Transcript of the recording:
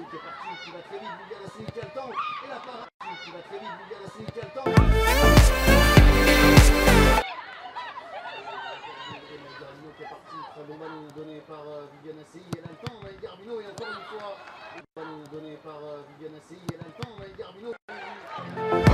qui est parti, qui va très vite, Bougalassi qui a le temps, et la parade qui va très vite, Bougalassi qui a le temps. Garbino qui est parti, très bon ballon donné par Viganassi, elle a le temps, mais Garbino, et encore une fois, ballon donné par Viganassi, elle a le temps, mais Garbino.